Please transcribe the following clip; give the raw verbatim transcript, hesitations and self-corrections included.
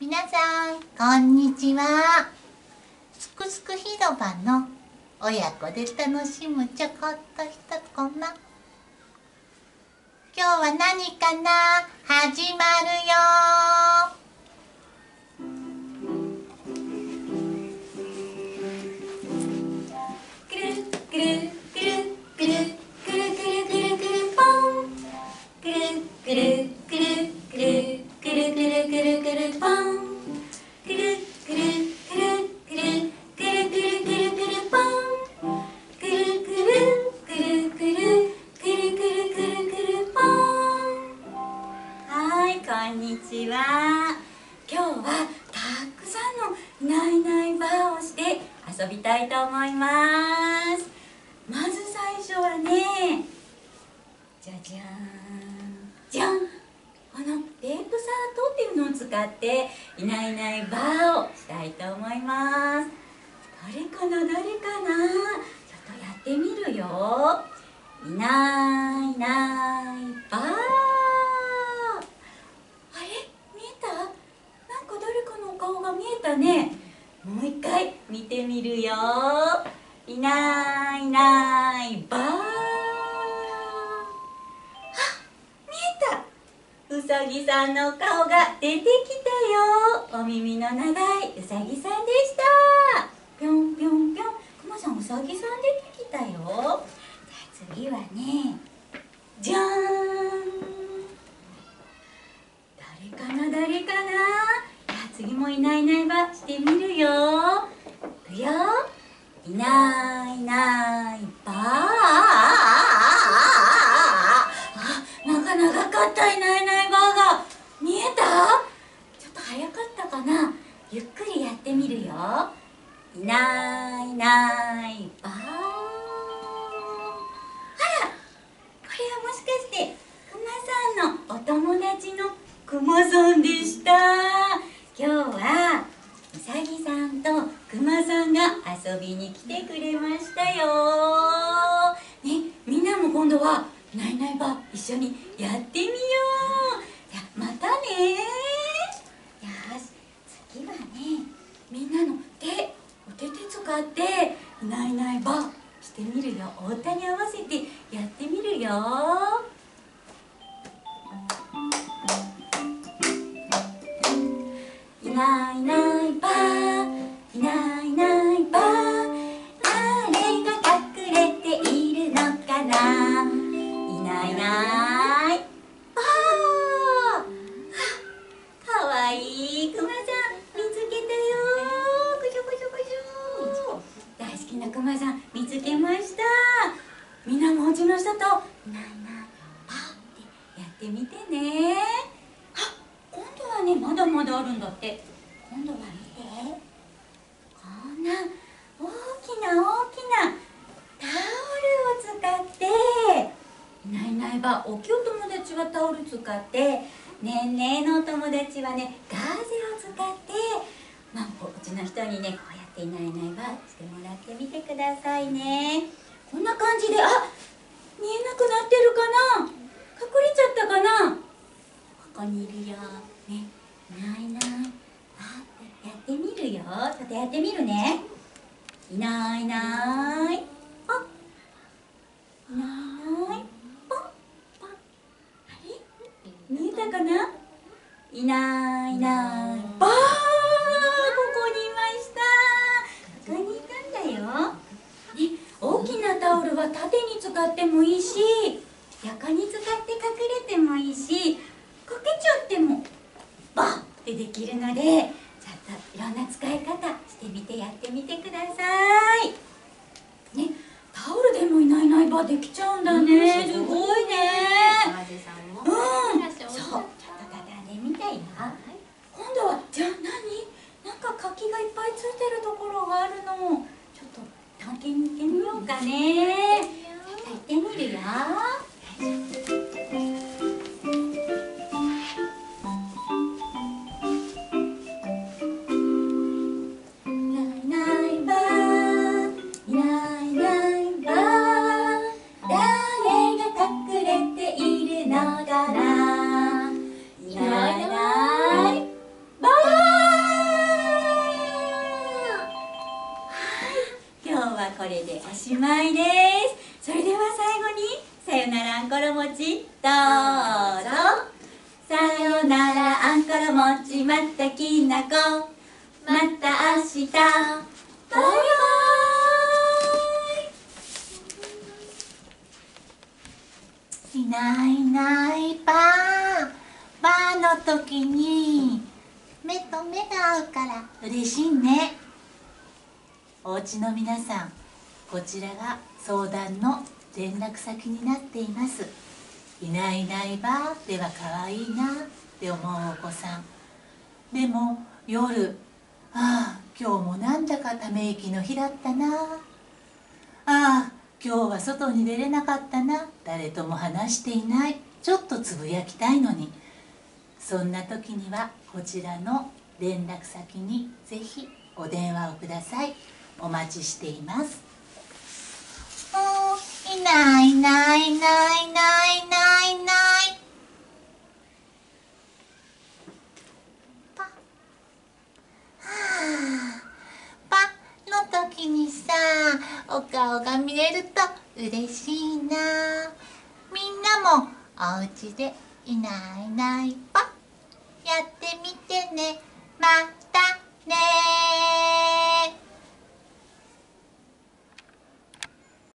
皆さんこんにちは。すくすく広場の親子で楽しむちょこっとひとコマ。今日は何かな、始まるよ。 くるくるくるくるくるくるくるくるポン。くるくるくるくるくるくるくるくるポン。くるくるくるくるくるくるくるくるポン。くるくるくるくるくるくるくるくるポン。はい、こんにちは。今日はたくさんのいないいないばあをして遊びたいと思います。まず最初はね、じゃじゃーんじゃん、このテープサートっていうのを使っていないいないばあをしたいと思います。誰かな誰かな、ちょっとやってみるよ。いないいないばあ。あれ、見えた？なんか誰かのお顔が見えたね。もう一回見てみるよ。いないいないばあ。あ、見えた。うさぎさんの顔が出てきたよ。お耳の長いうさぎさんでした。ぴょんぴょんぴょん。くまさん、うさぎさん出てきたよ。じゃあ次はね、じゃーん。誰かな誰かな。次もいないいないばしてみるよ。いくよ。いないいないばあ。あ、なかなかかったいないいないばが見えた？ちょっと早かったかな。ゆっくりやってみるよ。いないいないばあ。あら、これはもしかしてくまさんのお友達のくまさんでした。今日はうさぎさんとくまさんが遊びに来てくれましたよ。ね、みんなも今度はいないいないば一緒にやってみよう。じゃあまたね。よし、次はね、みんなの手、お手手使っていないいないばしてみるよ。お歌に合わせてやってみるよ。いないいないばあ、いないいないばあ、誰が隠れているのかな。いないいないばあ。かわいいくまさん見つけたよ。くしょくしょくしょ。大好きなくまさん見つけました。みんなもお家の人といないいないばあってやってみてね。今度はね、まだまだあるんだって。今度は見て、こんな大きな大きなタオルを使って、いないいないば大きいお友達はタオル使って、ねえねえのお友達はねガーゼを使って、まあ、うちの人にねこうやっていないいないばしてもらってみてくださいね。こんな感じで、あ、見えなくなってるかな、隠れちゃったかな。ここにいるよ。ね、いないいないばってやってみるよ。ちょっとやってみるね。いないいない、あ、いないいない、ポンポン。あれ、見えたかな。いないいないばー、ここにいました。ここにいたんだよ。ね、大きなタオルは縦に使ってもいいし、横に使って隠れてもいいし、かけちゃってもバッってできるので、ちょっといろんな使い方してみてやってみてください。ね、タオルでもいないいないばできちゃうんだね。すごいね。うん、そう、ちょっと畳んでみてよ。今度はじゃあ何？なんか柿がいっぱいついてるところがあるの。ちょっと探検に行ってみようかね。行ってみるよ。誰が隠れているのしまいです。それでは最後にさよならあんころ餅どうぞ。さよならあんころ餅、またきなこ、また明日、バイバーイ。 いないいないばあ。ばあの時に目と目が合うから嬉しいね。お家の皆さん、こちらが相談の連絡先になっています。いないいないばあでは可愛いなって思うお子さんでも、夜ああ今日もなんだかため息の日だったな、ああ今日は外に出れなかったな、誰とも話していない、ちょっとつぶやきたいのに、そんな時にはこちらの連絡先にぜひお電話をください。お待ちしています。うん、いないいないいないいないいないいない。パはあ、パの時にさ、お顔が見れると嬉しいな。みんなもお家でいないいないパやってみてね。またね。